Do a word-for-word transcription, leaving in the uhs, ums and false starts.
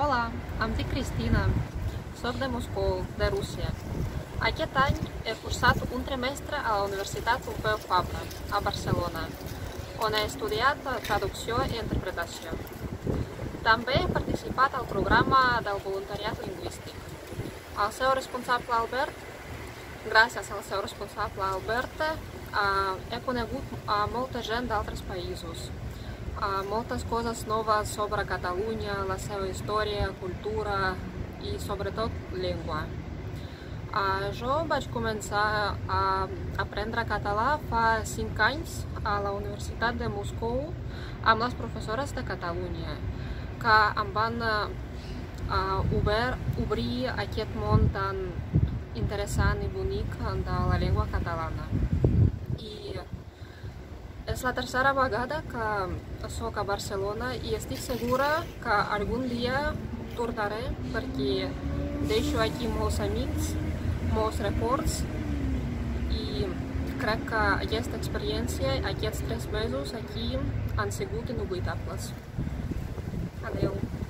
Hola, em dic Cristina, soc de Moscou, de Rússia. Aquest any he cursat un trimestre a la Universitat Pompeu Fabra, a Barcelona, on he estudiat traducció i interpretació. També he participat al programa del voluntariat lingüístic. El seu responsable Albert, gràcies al seu responsable Albert, he conegut molta gent d'altres països. Moltes coses noves sobre Catalunya, la seva història, cultura i sobretot llengua. Jo vaig començar a aprendre català fa cinc anys a la Universitat de Moscou amb les professores de Catalunya, que em van obrir aquest món tan interessant i bonic de la llengua catalana. I és la tercera vegada que soc a Barcelona i estic segura que algun dia tornaré perquè deixo aquí molts amics, molts records i crec que aquesta experiència, aquests tres mesos aquí han sigut inoblidable. Adeu.